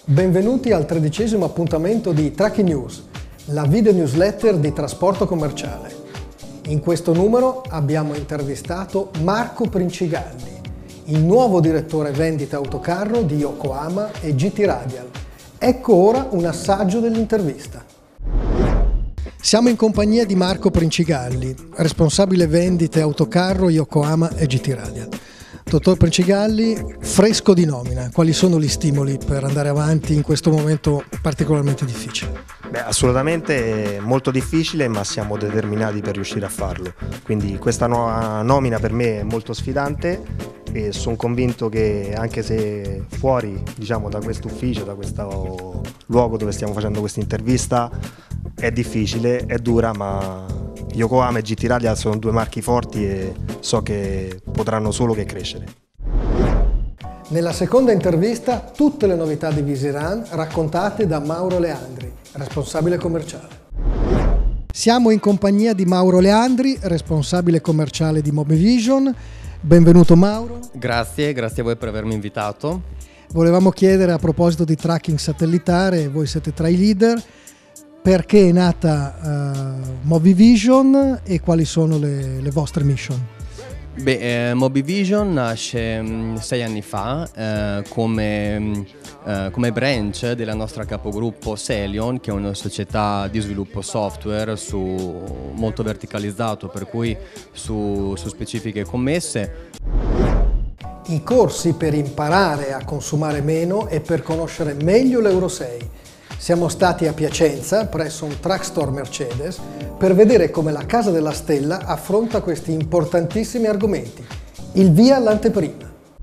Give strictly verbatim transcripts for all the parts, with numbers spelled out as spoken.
Benvenuti al tredicesimo appuntamento di Tracking News, la video newsletter di trasporto commerciale. In questo numero abbiamo intervistato Marco Princigalli, il nuovo direttore vendita autocarro di Yokohama e G T Radial. Ecco ora un assaggio dell'intervista. Siamo in compagnia di Marco Princigalli, responsabile vendite autocarro Yokohama e G T Radial. Dottor Princigalli, fresco di nomina, quali sono gli stimoli per andare avanti in questo momento particolarmente difficile? Beh, assolutamente molto difficile, ma siamo determinati per riuscire a farlo. Quindi questa nuova nomina per me è molto sfidante e sono convinto che anche se fuori, diciamo, da questo ufficio, da questo luogo dove stiamo facendo questa intervista, è difficile, è dura, ma Yokohama e G T Radial sono due marchi forti e so che potranno solo che crescere. Nella seconda intervista tutte le novità di Visiran raccontate da Mauro Leandri, responsabile commerciale. Siamo in compagnia di Mauro Leandri, responsabile commerciale di Mobivision. Benvenuto Mauro. Grazie, grazie a voi per avermi invitato. Volevamo chiedere a proposito di tracking satellitare, voi siete tra i leader, perché è nata uh, Mobivision e quali sono le, le vostre mission? Beh, eh, Mobivision nasce mh, sei anni fa eh, come, mh, eh, come branch della nostra capogruppo Celion, che è una società di sviluppo software su, molto verticalizzato, per cui su, su specifiche commesse. I corsi per imparare a consumare meno e per conoscere meglio l'Euro sei. Siamo stati a Piacenza, presso un truck store Mercedes, per vedere come la Casa della Stella affronta questi importantissimi argomenti. Il via all'anteprima.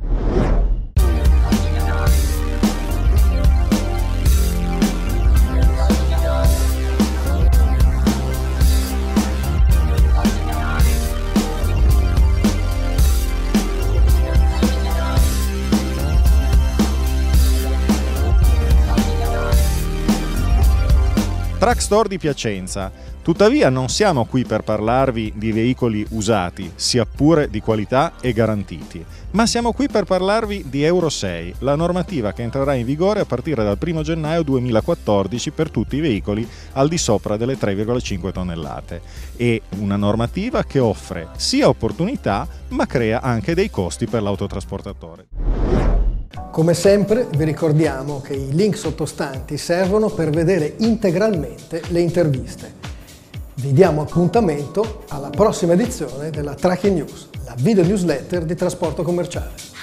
Truck Store di Piacenza. Tuttavia non siamo qui per parlarvi di veicoli usati, sia pure di qualità e garantiti, ma siamo qui per parlarvi di Euro sei, la normativa che entrerà in vigore a partire dal primo gennaio duemilaquattordici per tutti i veicoli al di sopra delle tre virgola cinque tonnellate. E una normativa che offre sia opportunità, ma crea anche dei costi per l'autotrasportatore. Come sempre vi ricordiamo che i link sottostanti servono per vedere integralmente le interviste. Vi diamo appuntamento alla prossima edizione della Tracking News, la video newsletter di trasporto commerciale.